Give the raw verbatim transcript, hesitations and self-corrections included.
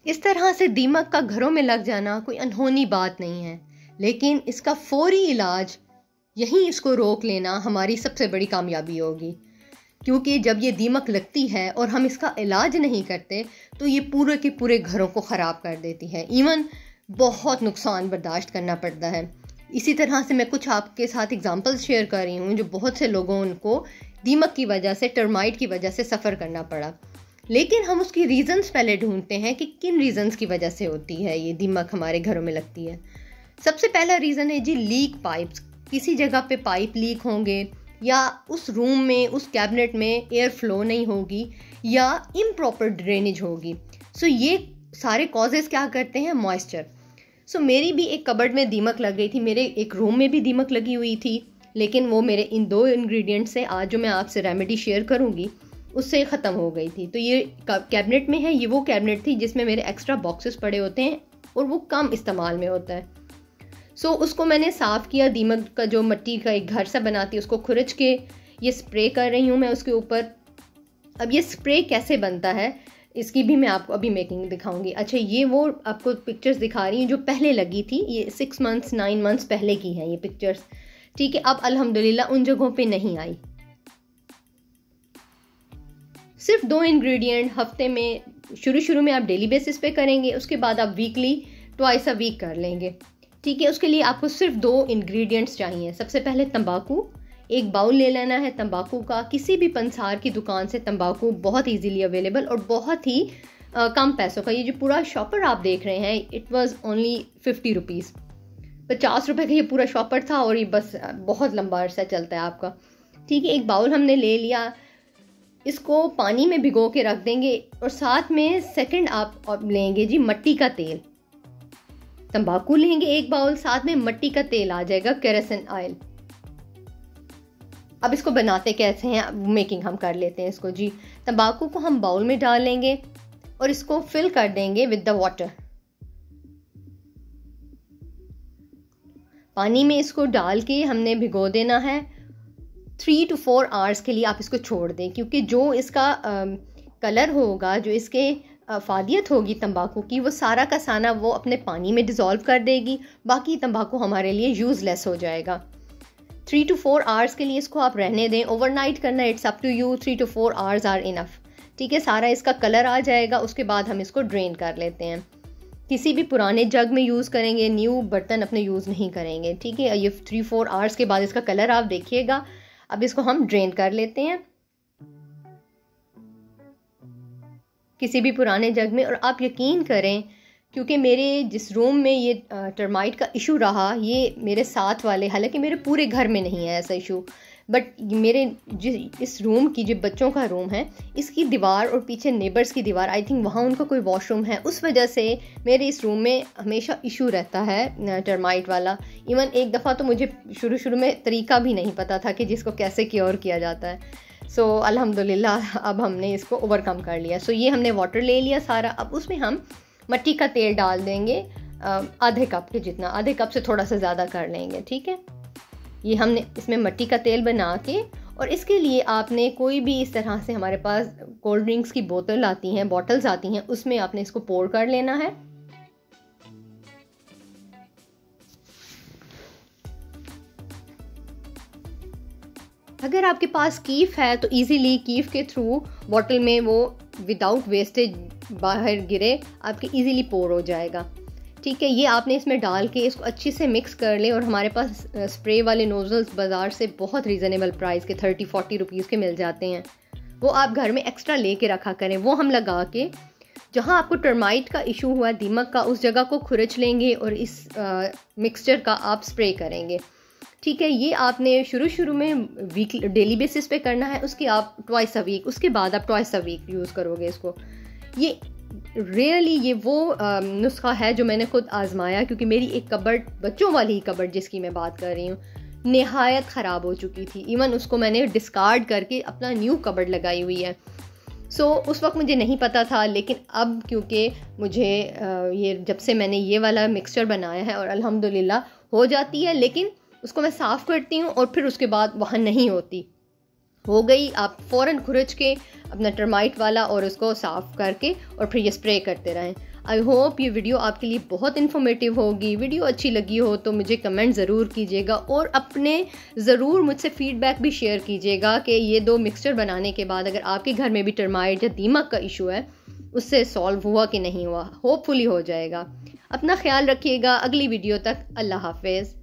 इस तरह से दीमक का घरों में लग जाना कोई अनहोनी बात नहीं है, लेकिन इसका फौरी इलाज, यहीं इसको रोक लेना हमारी सबसे बड़ी कामयाबी होगी। क्योंकि जब ये दीमक लगती है और हम इसका इलाज नहीं करते तो ये पूरे के पूरे घरों को ख़राब कर देती है। इवन बहुत नुकसान बर्दाश्त करना पड़ता है। इसी तरह से मैं कुछ आपके साथ एग्जांपल्स शेयर कर रही हूँ जो बहुत से लोगों को दीमक की वजह से, टर्माइट की वजह से सफ़र करना पड़ा। लेकिन हम उसकी रीज़न्स पहले ढूंढते हैं कि किन रीज़न्स की वजह से होती है ये दीमक हमारे घरों में लगती है। सबसे पहला रीज़न है जी लीक पाइप्स। किसी जगह पे पाइप लीक होंगे, या उस रूम में, उस कैबिनेट में एयर फ्लो नहीं होगी, या इम्प्रॉपर ड्रेनेज होगी। सो so, ये सारे कॉजेज़ क्या करते हैं? मॉइस्चर। सो so, मेरी भी एक कबर्ड में दीमक लग गई थी, मेरे एक रूम में भी दीमक लगी हुई थी, लेकिन वो मेरे इन दो इंग्रेडिएंट से आज जो मैं आपसे रेमेडी शेयर करूँगी उससे ख़त्म हो गई थी। तो ये कैबिनेट में है, ये वो कैबिनेट थी जिसमें मेरे एक्स्ट्रा बॉक्सेस पड़े होते हैं और वो कम इस्तेमाल में होता है। सो so, उसको मैंने साफ़ किया, दीमक का जो मिट्टी का एक घर सा बनाती है उसको खुरच के ये स्प्रे कर रही हूँ मैं उसके ऊपर। अब ये स्प्रे कैसे बनता है इसकी भी मैं आपको अभी मेकिंग दिखाऊंगी। अच्छा, ये वो आपको पिक्चर्स दिखा रही हूँ जो पहले लगी थी, ये सिक्स मंथ्स नाइन मंथ्स पहले की हैं ये पिक्चर्स, ठीक है। अब अल्हम्दुलिल्लाह उन जगहों पे नहीं आई। सिर्फ दो इंग्रेडिएंट हफ्ते में, शुरू शुरू में आप डेली बेसिस पे करेंगे, उसके बाद आप वीकली ट्वाइस अ वीक कर लेंगे, ठीक है। उसके लिए आपको सिर्फ दो इंग्रेडिएंट्स चाहिए। सबसे पहले तंबाकू, एक बाउल ले लेना है तंबाकू का। किसी भी पंसार की दुकान से तंबाकू बहुत इजीली अवेलेबल और बहुत ही आ, कम पैसों का। ये जो पूरा शॉपर आप देख रहे हैं, it was only fifty rupees, पचास रुपए का ये पूरा शॉपर था और ये बस बहुत लंबा अरसा चलता है आपका, ठीक है। एक बाउल हमने ले लिया, इसको पानी में भिगो के रख देंगे और साथ में सेकंड आप लेंगे जी मट्टी का तेल। तंबाकू लेंगे एक बाउल, साथ में मट्टी का तेल आ जाएगा, केरोसिन ऑयल। अब इसको बनाते कैसे हैं, मेकिंग हम कर लेते हैं इसको जी। तंबाकू को हम बाउल में डाल लेंगे और इसको फिल कर देंगे विद द वाटर। पानी में इसको डाल के हमने भिगो देना है। थ्री टू फोर आवर्स के लिए आप इसको छोड़ दें, क्योंकि जो इसका आ, कलर होगा, जो इसके फादियत होगी तंबाकू की, वो सारा का सारा वो अपने पानी में डिज़ोल्व कर देगी। बाकी तंबाकू हमारे लिए यूज़लेस हो जाएगा। थ्री टू फोर आवर्स के लिए इसको आप रहने दें। ओवरनाइट करना, it's up to you, three to four hours are enough, ठीक है। सारा इसका कलर आ जाएगा, उसके बाद हम इसको ड्रेन कर लेते हैं। किसी भी पुराने जग में यूज़ करेंगे, न्यू बर्तन अपने यूज़ नहीं करेंगे, ठीक है। ये थ्री फोर आवर्स के बाद इसका कलर आप देखिएगा। अब इसको हम ड्रेन कर लेते हैं किसी भी पुराने जग में। और आप यकीन करें, क्योंकि मेरे जिस रूम में ये टर्माइट का इशू रहा, ये मेरे साथ वाले, हालांकि मेरे पूरे घर में नहीं है ऐसा इशू, बट मेरे जिस इस रूम की, जो बच्चों का रूम है, इसकी दीवार और पीछे नेबर्स की दीवार, आई थिंक वहाँ उनका कोई वॉशरूम है, उस वजह से मेरे इस रूम में हमेशा इशू रहता है टर्माइट वाला। इवन एक दफ़ा तो मुझे शुरू शुरू में तरीका भी नहीं पता था कि जिसको कैसे क्योर किया जाता है। सो so, अल्हम्दुलिल्लाह अब हमने इसको ओवरकम कर लिया। सो so, ये हमने वाटर ले लिया सारा। अब उसमें हम मट्टी का तेल डाल देंगे, आधे कप के जितना, आधे कप से थोड़ा सा ज़्यादा कर लेंगे, ठीक है। ये हमने इसमें मट्टी का तेल बना के, और इसके लिए आपने कोई भी इस तरह से, हमारे पास कोल्ड ड्रिंक्स की बोतल आती हैं, बॉटल्स आती हैं, उसमें आपने इसको पोर कर लेना है। अगर आपके पास कीफ है तो इजीली कीफ के थ्रू बॉटल में वो विदाउट वेस्टेज बाहर गिरे, आपके इजीली पोर हो जाएगा, ठीक है। ये आपने इसमें डाल के इसको अच्छे से मिक्स कर लें। और हमारे पास स्प्रे वाले नोजल्स बाज़ार से बहुत रीज़नेबल प्राइस के थर्टी फोर्टी रुपीज़ के मिल जाते हैं, वो आप घर में एक्स्ट्रा लेके रखा करें। वो हम लगा के जहाँ आपको टर्माइट का इशू हुआ, दीमक का, उस जगह को खुरच लेंगे और इस मिक्सचर का आप स्प्रे करेंगे, ठीक है। ये आपने शुरू शुरू में वीक डेली बेसिस पे करना है, उसके आप ट्वाइस अ वीक, उसके बाद आप ट्वाइस अ वीक यूज़ करोगे इसको। ये रियली ये वो नुस्खा है जो मैंने खुद आजमाया, क्योंकि मेरी एक कबर्ड, बच्चों वाली ही कबर्ड जिसकी मैं बात कर रही हूँ, नहायत ख़राब हो चुकी थी। इवन उसको मैंने डिस्कार्ड करके अपना न्यू कबर्ड लगाई हुई है। सो so, उस वक्त मुझे नहीं पता था, लेकिन अब क्योंकि मुझे ये जब से मैंने ये वाला मिक्सचर बनाया है और अल्हम्दुलिल्लाह हो जाती है, लेकिन उसको मैं साफ़ करती हूँ और फिर उसके बाद वहाँ नहीं होती, हो गई, आप फ़ौरन खुरच के अपना टर्माइट वाला और उसको साफ़ करके और फिर ये स्प्रे करते रहें। आई होप ये वीडियो आपके लिए बहुत इन्फॉर्मेटिव होगी। वीडियो अच्छी लगी हो तो मुझे कमेंट ज़रूर कीजिएगा और अपने ज़रूर मुझसे फीडबैक भी शेयर कीजिएगा कि ये दो मिक्सचर बनाने के बाद अगर आपके घर में भी टर्माइट या दीमक का इशू है उससे सॉल्व हुआ कि नहीं हुआ। होपफुली हो जाएगा। अपना ख्याल रखिएगा। अगली वीडियो तक अल्लाह हाफिज़।